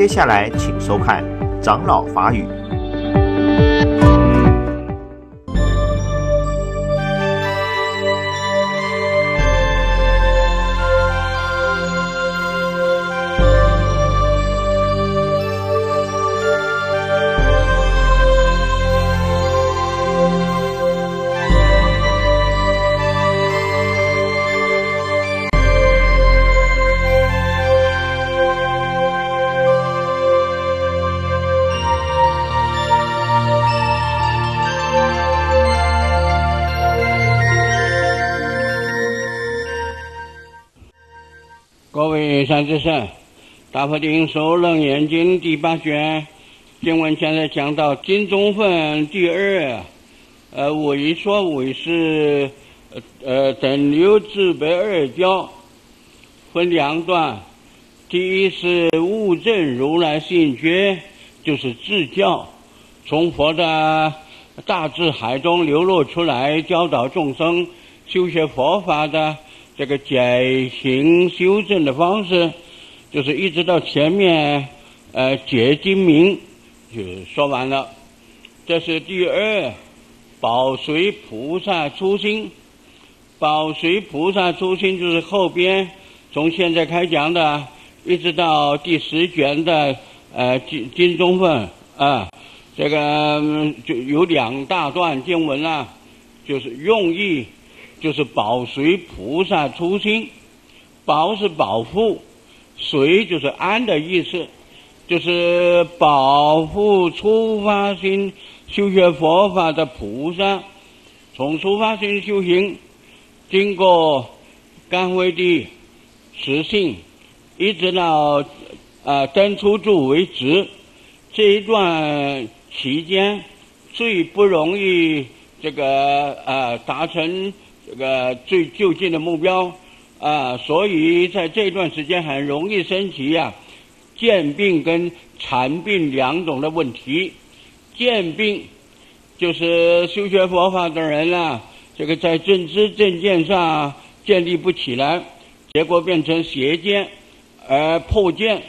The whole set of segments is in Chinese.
接下来请收看长老法语。 各位善知识，大佛顶首楞严经第8卷经文现在讲到经中分第2，为说为是等流自白2教，分2段。第一是悟证如来性觉，就是智教，从佛的大智海中流露出来，教导众生修学佛法的这个解行修正的方式，就是一直到前面解经明就说完了。这是第2，保随菩萨初心。保随菩萨初心就是后边从现在开讲的，一直到第10卷的经中分这个就有2大段经文了，就是用意。就是保随菩萨初心，保是保护，随就是安的意思，就是保护初发心修学佛法的菩萨，从初发心修行，经过甘慧地实性，一直到登初住为止，这一段期间最不容易达成这个最就近的目标所以在这段时间很容易升起见病跟禅病2种的问题。见病就是修学佛法的人这个在正知正见上建立不起来，结果变成邪见，而破见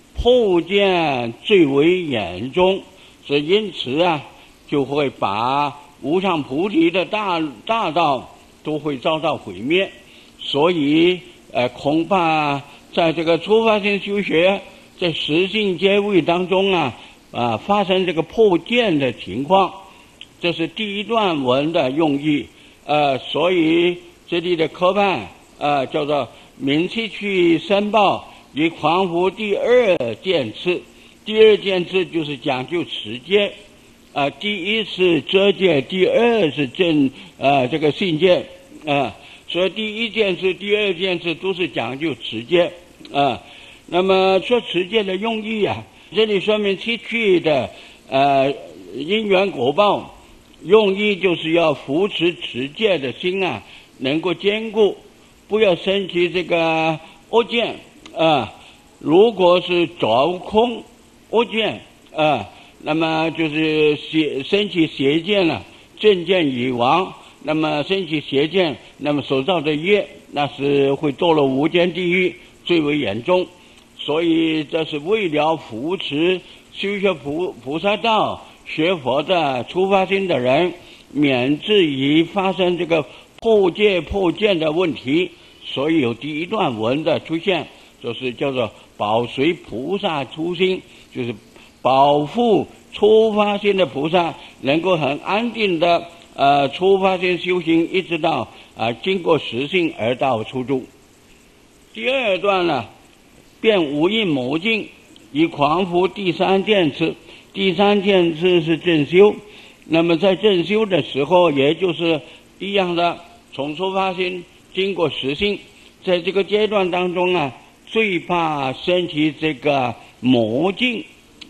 最为严重，所以因此就会把无上菩提的大道都会遭到毁灭。所以恐怕在这个初发心修学在实性阶位当中发生这个破见的情况。这是第1段文的用意所以这里的科判叫做明期去申报与狂佛第2见次。第2见次就是讲究持戒第一是遮戒，第2是这个信戒所以第1件事第2件事都是讲究持戒那么说持戒的用意这里说明七趣的因缘果报，用意就是要扶持持戒的心能够坚固，不要升起这个恶见如果是着空恶见那么就是升起邪见了，正见已亡，那么升起邪见，那么所造的业那是会堕落无间地狱，最为严重。所以这是为了扶持修学菩萨道学佛的初发心的人，免至于发生这个破戒破见的问题，所以有第1段文的出现，就是叫做保随菩萨初心，就是保护初发心的菩萨能够很安定的初发心修行，一直到经过实性而到初住。第2段变无印魔境以狂伏第3件次。第3件次是正修，那么在正修的时候也就是一样的，从初发心经过实性，在这个阶段当中最怕升起这个魔境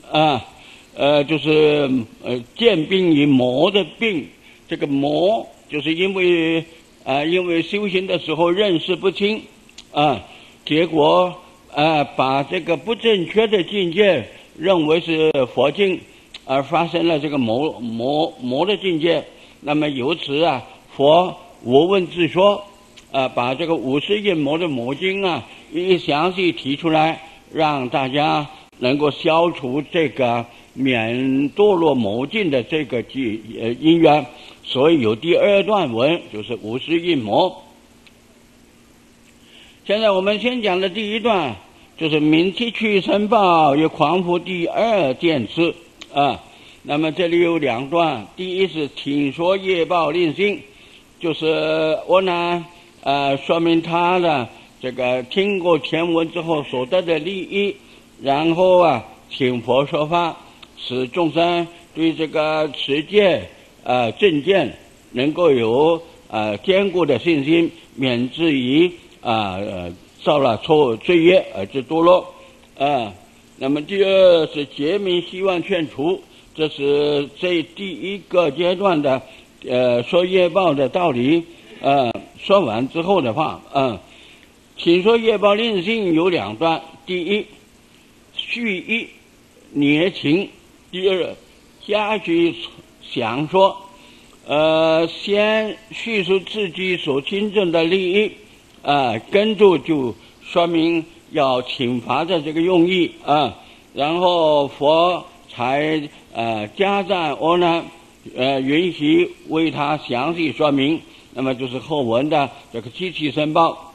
就是见病与魔的病。这个魔就是因为修行的时候认识不清结果把这个不正确的境界认为是佛境，而发生了这个魔的境界。那么由此佛我问自说把这个50印魔的魔经一详细提出来，让大家能够消除这个免堕落魔境的这个因缘，所以有第二段文，就是无事应魔。现在我们先讲的第一段，就是明期去申报与狂夫第二件事啊。那么这里有两段，第一是请说业报令心，就是我呢说明他的这个听过前文之后所得的利益，然后请佛说法，使众生对这个持戒正见能够有坚固的信心，免至于造了罪业而致堕落那么第二是结明希望劝除，这是这第一个阶段的说业报的道理说完之后的话请说业报令心有两段，第一序一捏情，第二加句详说先叙述自己所亲证的利益跟住就说明要请罚的这个用意然后佛才加赞阿难允许为他详细说明，那么就是后文的这个机器申报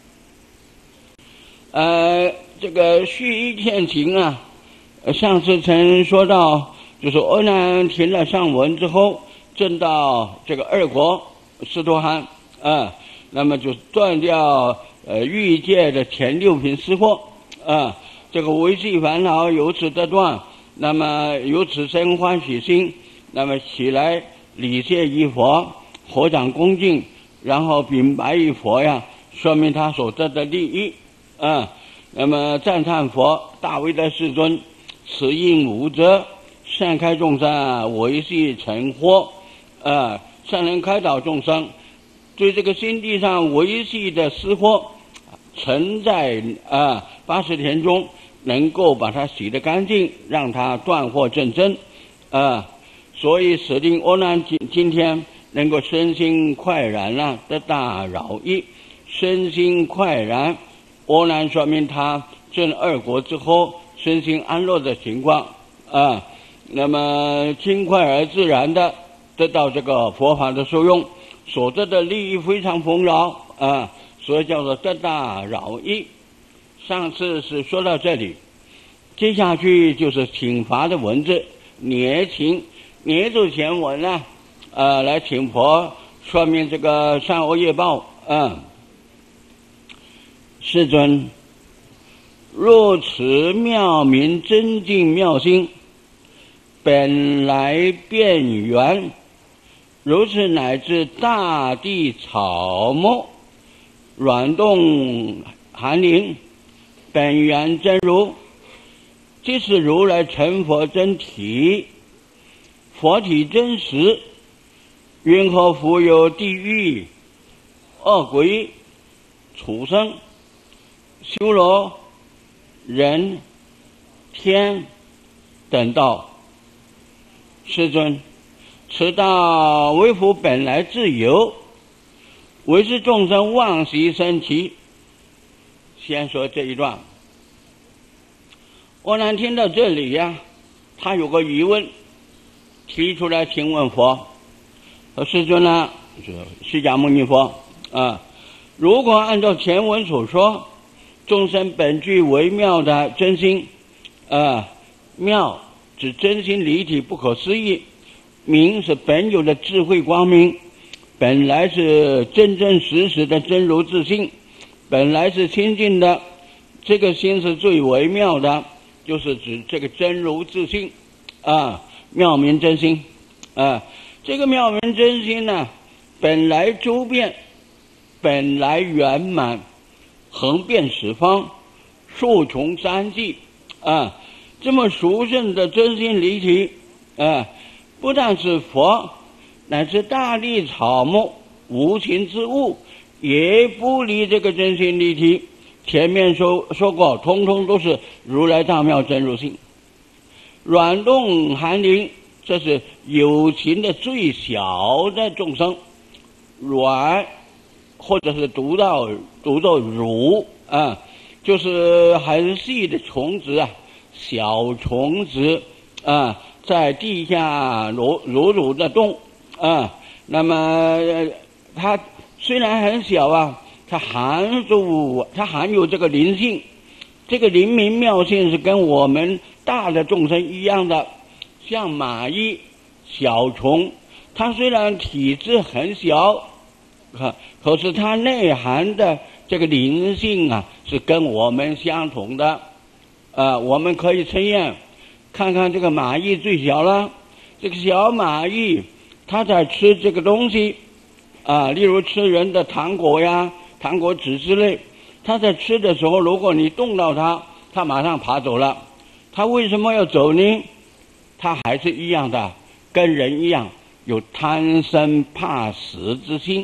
这个序一天情上次曾说到，就是阿难听了上文之后，证到这个二国斯陀含那么就断掉欲界的前六品失惑这个维系烦恼由此得断，那么由此生欢喜心，那么起来礼谢于佛，合掌恭敬，然后禀白于佛说明他所得的利益那么赞叹佛大威的世尊，此应无责，善开众生维系成惑善能开导众生，对这个心地上维系的失惑存在80天中能够把它洗得干净，让它断惑正真所以使令阿难今天能够身心快然得大饶益，身心快然阿难说明他证二国之后身心安乐的情况那么轻快而自然的得到这个佛法的受用，所得的利益非常丰饶所以叫做得大饶益。上次是说到这里，接下去就是请罚的文字，捏情捏住前文来请佛说明这个善恶业报世尊，若此妙明真净妙心，本来变缘，如此乃至大地草木软动寒灵，本源真如，即是如来成佛真体，佛体真实，云何复有地狱、恶鬼、畜生、修罗、人、天等道？世尊，此道为夫本来自由，为是众生妄习生起。先说这一段，阿难听到这里他有个疑问，提出来请问佛，说世尊释迦牟尼佛如果按照前文所说，众生本具微妙的真心妙指真心离体不可思议，明是本有的智慧光明，本来是真真实实的真如自性，本来是清净的，这个心是最微妙的，就是指这个真如自性妙明真心这个妙明真心本来周遍，本来圆满，横遍十方，数穷三际这么殊胜的真心离体不但是佛，乃至大地草木无情之物也不离这个真心离体。前面说过，通通都是如来大妙真如性。软动寒灵，这是有情的最小的众生，软或者是读到乳就是很细的虫子小虫子在地下蠕的动那么它虽然很小它含有这个灵性，这个灵明妙性是跟我们大的众生一样的。像蚂蚁、小虫，它虽然体质很小，可是它内含的这个灵性是跟我们相同的。我们可以测验，看看这个蚂蚁最小了，这个小蚂蚁它在吃这个东西例如吃人的糖果呀、糖果籽之类，它在吃的时候，如果你动到它，它马上爬走了。它为什么要走呢？它还是一样的，跟人一样有贪生怕死之心。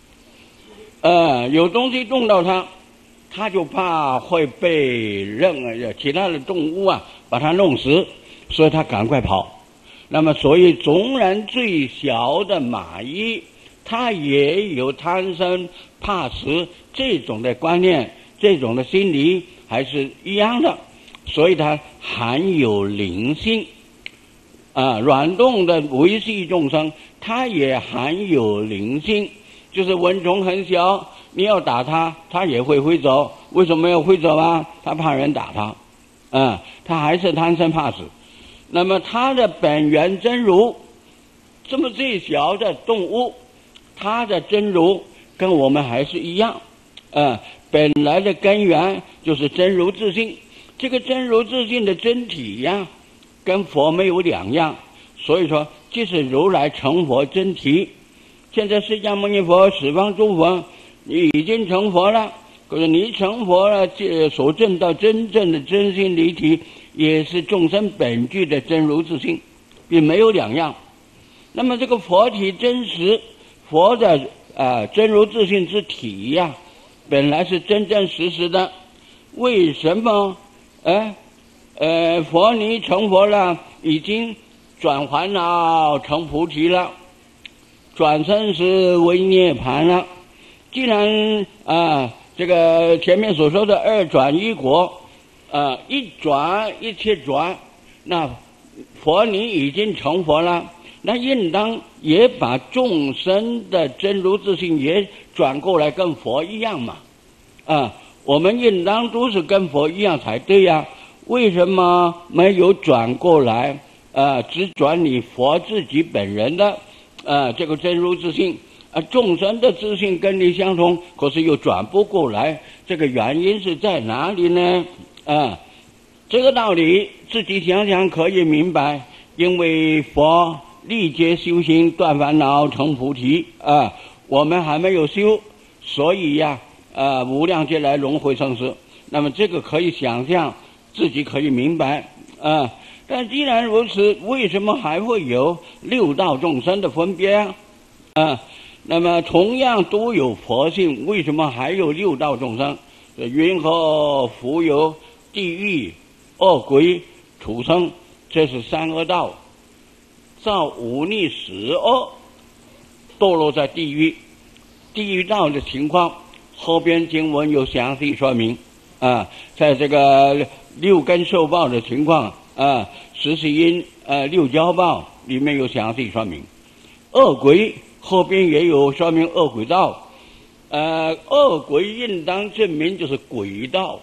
有东西动到它，它就怕会被其他的动物把它弄死，所以它赶快跑。那么所以纵然最小的蚂蚁，它也有贪生怕死这种的观念，这种的心理还是一样的，所以它含有灵性。软动的维系众生，它也含有灵性，就是蚊虫很小，你要打它，它也会飞走。为什么要飞走它怕人打它，它还是贪生怕死。那么它的本源真如，这么最小的动物，它的真如跟我们还是一样，本来的根源就是真如自性。这个真如自性的真体跟佛没有两样，所以说即是如来成佛真体。现在释迦牟尼佛十方诸佛，你已经成佛了，可是你成佛了，所证到真正的真心离体，也是众生本具的真如自性，并没有两样。那么这个佛体真实，佛的真如自性之体本来是真真实实的。为什么佛你成佛了，已经转烦恼成菩提了，转生死为涅槃了。既然这个前面所说的二转一果，一转一切转，那佛你已经成佛了，那应当也把众生的真如自性也转过来跟佛一样嘛。我们应当都是跟佛一样才对呀。为什么没有转过来只转你佛自己本人的这个真如自性众生的自性跟你相同，可是又转不过来，这个原因是在哪里呢？这个道理自己想想可以明白。因为佛历劫修行断烦恼成菩提我们还没有修，所以无量劫来轮回生死。那么这个可以想象，自己可以明白但既然如此，为什么还会有六道众生的分别那么同样都有佛性，为什么还有六道众生？云何复有地狱、恶鬼、畜生？这是三恶道，造忤逆十恶，堕落在地狱。地狱道的情况，后边经文有详细说明在这个六根受报的情况十四因六交报里面有详细说明。恶鬼后边也有说明恶鬼道恶鬼应当证明就是鬼道，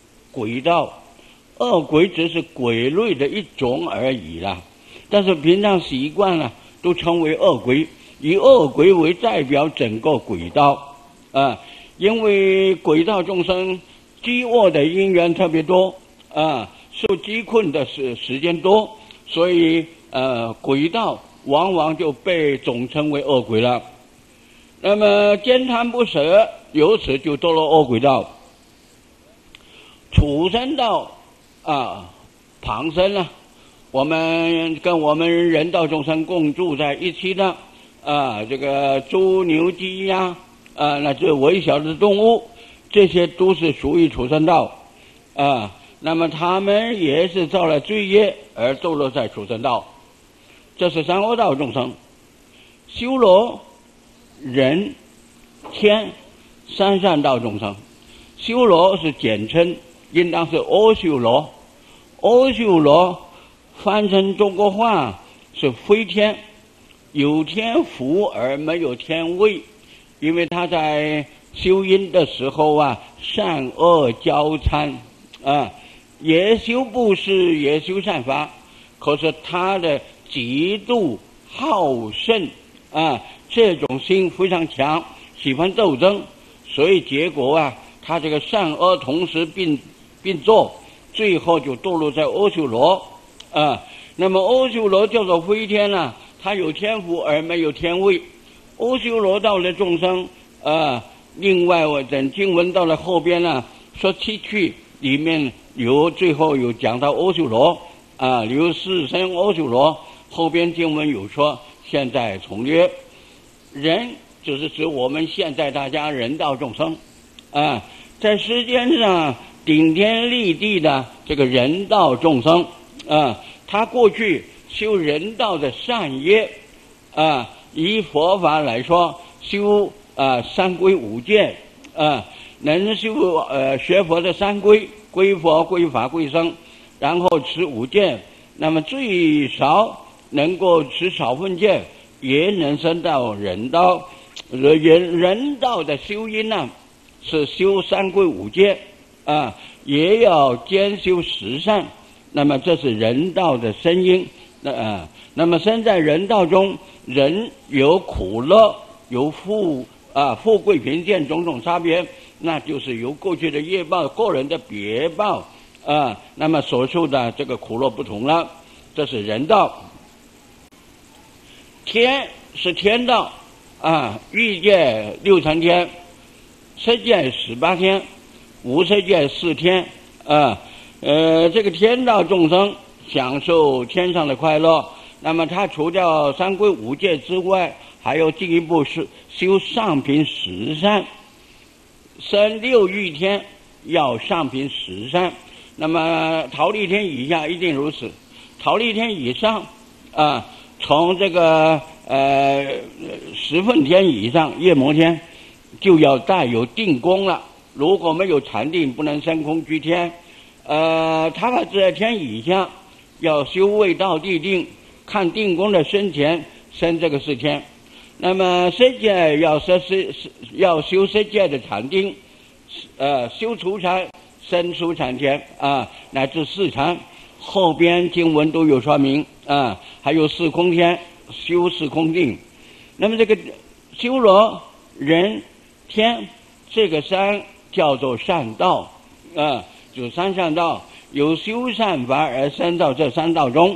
恶鬼只是鬼类的一种而已啦，但是平常习惯了都称为恶鬼，以恶鬼为代表整个鬼道因为鬼道众生饥饿的因缘特别多受饥困的时间多，所以鬼道往往就被总称为恶鬼了。那么奸贪不舍，由此就堕落恶鬼道。畜生道旁生我们跟我们人道众生共住在一起的这个猪牛鸡那这微小的动物，这些都是属于畜生道那么他们也是造了罪业而堕落在畜生道。这是三恶道众生。修罗、人、天三善道众生。修罗是简称，应当是阿修罗。 阿修罗翻成中国话是飞天，有天福而没有天位，因为他在修因的时候啊，善恶交参啊，也修布施，也修善法，可是他的极度好胜啊，这种心非常强，喜欢斗争，所以结果啊，他这个善恶同时并做，最后就堕落在阿修罗啊。那么阿修罗叫做飞天啊，他有天福而没有天位。阿修罗道的众生啊，另外我等经文到了后边呢，说七趣里面最后有讲到阿修罗啊，有四生阿修罗，后边经文有说现在从略人，就是指我们现在大家人道众生啊，在世间上顶天立地的这个人道众生啊，他过去修人道的善业啊，以佛法来说修三归五戒啊，能修学佛的三归，归佛归法归僧，然后持五戒，那么最少能够持少分戒，也能升到人道。人道的修因呢，是修三归五戒啊，也要兼修十善。那么这是人道的身因。那么身在人道中，人有苦乐，有富贵贫贱种种差别，那就是由过去的业报、个人的别报那么所受的这个苦乐不同了。这是人道。天是天道欲界6层天，色界18天，无色界4天这个天道众生享受天上的快乐，那么他除掉三归五戒之外，还要进一步是修上品十善，生6欲天要上品十善。那么忉利天以下一定如此，忉利天以上从这个10分天以上，夜摩天就要带有定功了。如果没有禅定，不能升空居天。他把这天以下要修位道地定，看定功的深浅，升这个4天。那么色界要修色界的禅定，修除禅，升出禅天乃至4禅。后边经文都有说明还有4空天，修4空定。那么这个修罗人天这个3叫做善道就3善道，有修善法而升到这3道中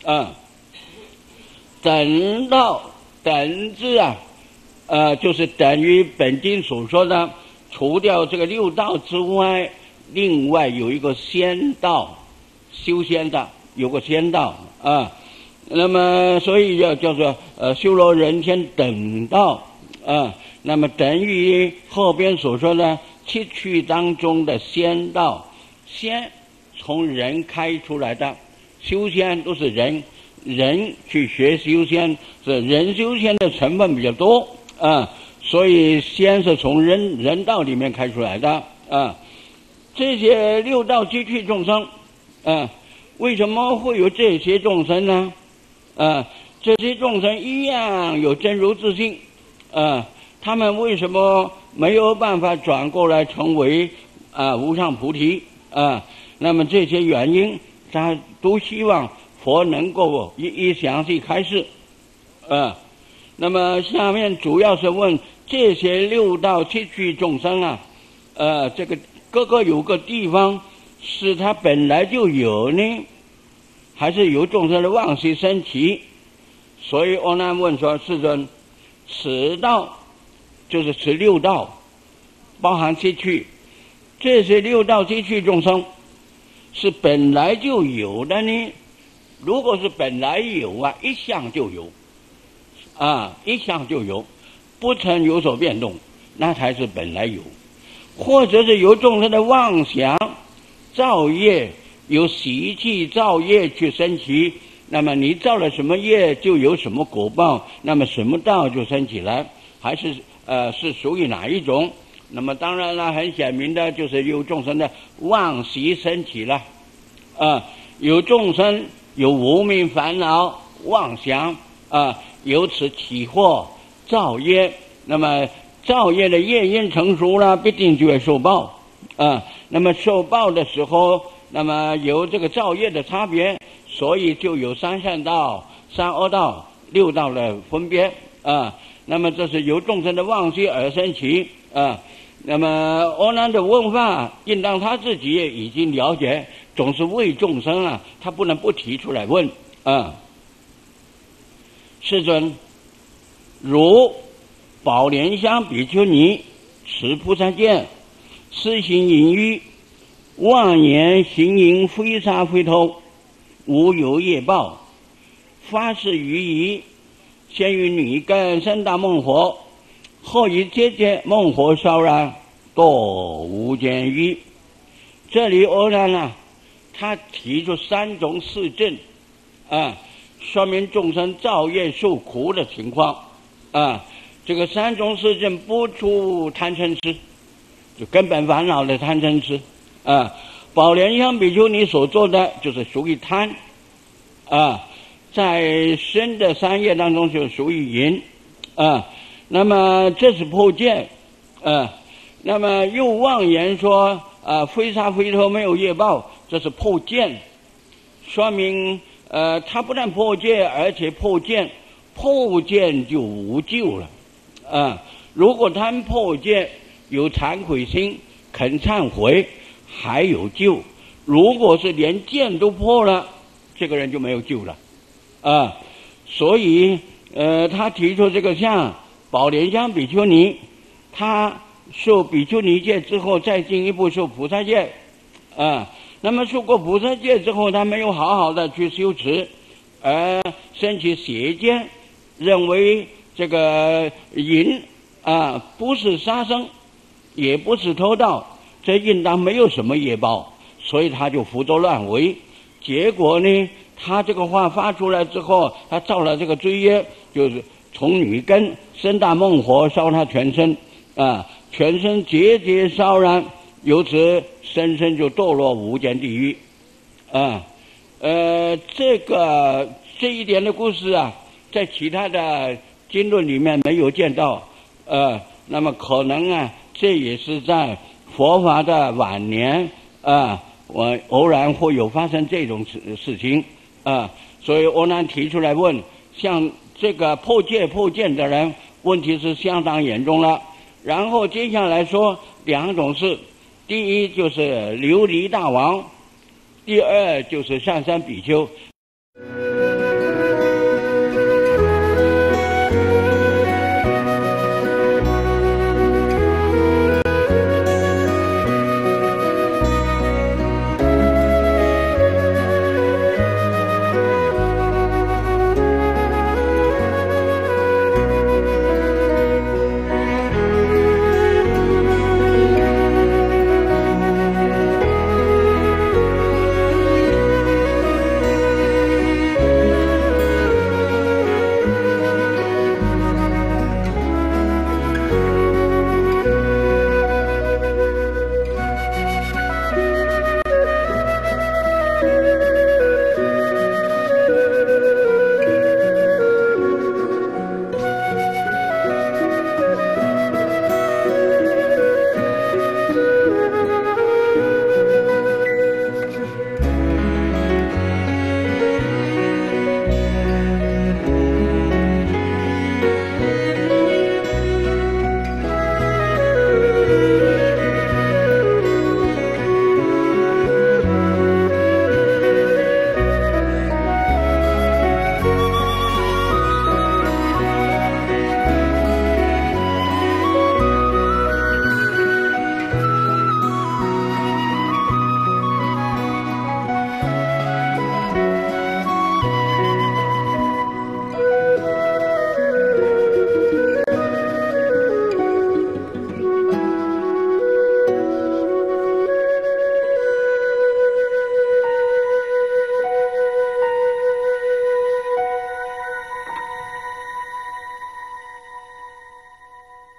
等道，等字就是等于本经所说的，除掉这个6道之外，另外有一个仙道，修仙的有个仙道那么所以叫做修罗人天等道那么等于后边所说的7趣当中的仙道。仙从人开出来的，修仙都是人去学修仙，是人修仙的成分比较多所以仙是从人道里面开出来的这些6道7趣众生为什么会有这些众生呢这些众生一样有真如自性他们为什么没有办法转过来成为无上菩提那么这些原因他都希望佛能够一详细开示那么下面主要是问这些6道7趣众生这个各个有个地方是他本来就有呢，还是由众生的妄习升起？所以阿难问说：世尊，此道就是此6道，包含7趣，这些6道7趣众生是本来就有的呢？如果是本来有一向就有一向就有，不曾有所变动，那才是本来有。或者是由众生的妄想造业，由习气造业去升起，那么你造了什么业就有什么果报，那么什么道就升起来，还是是属于哪一种？那么当然了，很显明的就是由众生的妄习升起了有众生有无明烦恼妄想由此起惑造业，那么造业的业因成熟了，必定就会受报那么受报的时候，那么由这个造业的差别，所以就有三善道、三恶道、六道的分别那么这是由众生的妄心而生起那么阿难的问法，应当他自己也已经了解，总是为众生他不能不提出来问世尊，如宝莲香比丘尼持菩萨戒，施行淫欲，妄言行淫，非杀非偷，无有业报，发誓于仪，先于女根生大梦火，后以节节梦火烧燃，堕无间狱。这里阿难他提出三种事证说明众生造业受苦的情况这个三种事证不出贪嗔痴，就根本烦恼的贪嗔痴宝莲香比丘尼所做的就是属于贪在身的三业当中就属于淫那么这是破戒那么又妄言说非杀非偷没有业报，这是破见，说明他不但破戒，而且破见，破见就无救了如果他破戒有惭愧心，肯忏悔，还有救；如果是连见都破了，这个人就没有救了所以他提出这个像宝莲香比丘尼，他受比丘尼戒之后，再进一步受菩萨戒那么受过菩萨戒之后，他没有好好的去修持，而升起邪见，认为这个淫不是杀生，也不是偷盗，这应当没有什么业报，所以他就胡作乱为。结果呢，他这个话发出来之后，他造了这个罪业，就是从女根生大梦火，烧他全身全身节节烧燃，由此深深就堕落无间地狱这一点的故事在其他的经论里面没有见到那么可能这也是在佛法的晚年我偶然会有发生这种事情所以阿难提出来问，像这个破戒破见的人，问题是相当严重了。然后接下来说两种事，第一就是琉璃大王，第二就是上山比丘。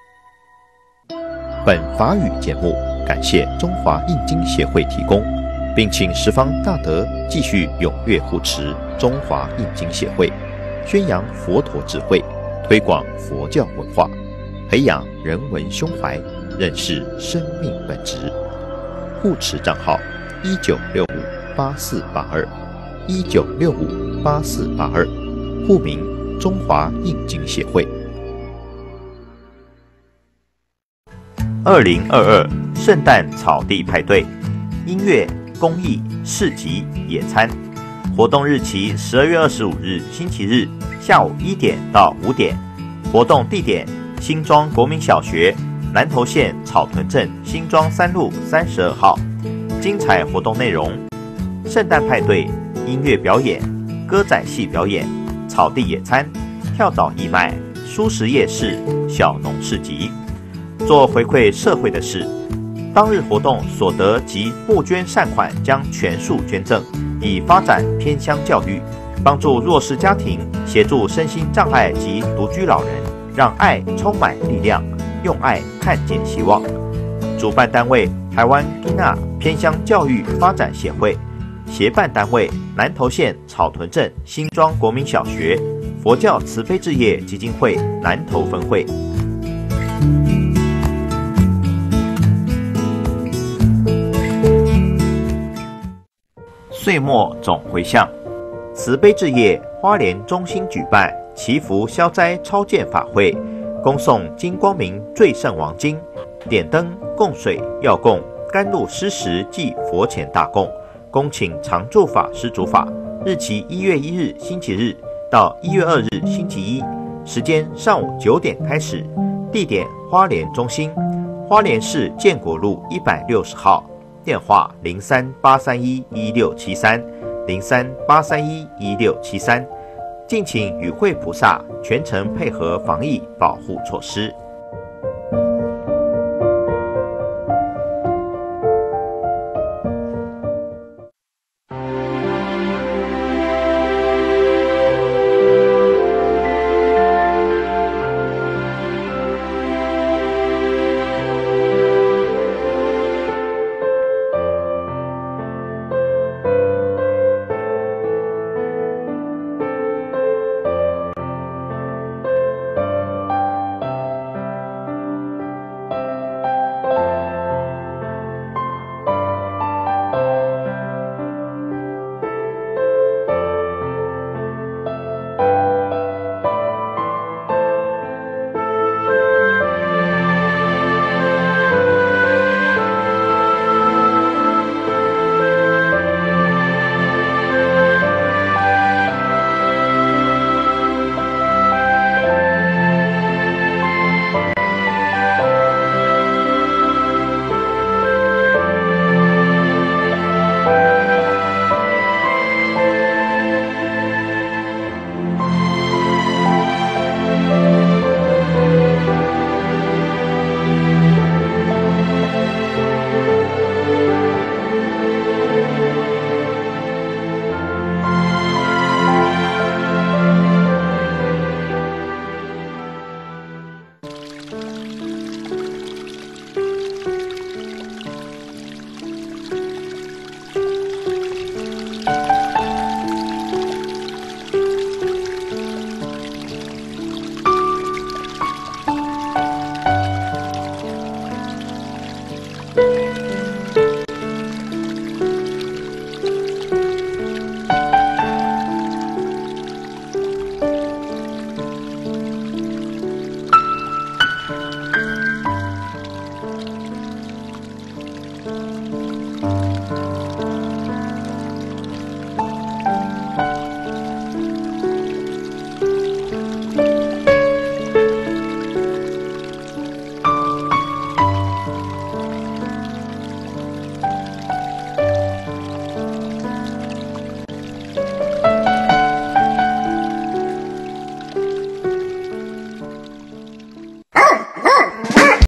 本法语节目感谢中华印经协会提供， 并请十方大德继续踊跃护持中华印经协会，宣扬佛陀智慧，推广佛教文化，培养人文胸怀，认识生命本质。护持账号19658482，19658482，户名中华印经协会。2022圣诞草地派对，音乐、公益、市集、野餐。活动日期12月25日星期日下午1点到5点。活动地点新庄国民小学，南投县草屯镇新庄3路32号。精彩活动内容：圣诞派对、音乐表演、歌仔戏表演、草地野餐、跳蚤义卖、蔬食夜市、小农市集。做回馈社会的事，当日活动所得及募捐善款将全数捐赠，以发展偏乡教育，帮助弱势家庭，协助身心障碍及独居老人，让爱充满力量，用爱看见希望。主办单位台湾囡仔偏乡教育发展协会，协办单位南投县草屯镇新庄国民小学佛教慈悲置业基金会南投分会。岁末总回向，慈悲置业花莲中心举办祈福消灾超荐法会，恭诵金光明最胜王经，点灯供水药供，甘露施食即佛前大供，恭请常住法师主法，日期1月1日星期日到1月2日星期一，时间上午9点开始，地点花莲中心，花莲市建国路160号。电话03-831-1673，03-831-1673，敬请与会菩萨全程配合防疫保护措施。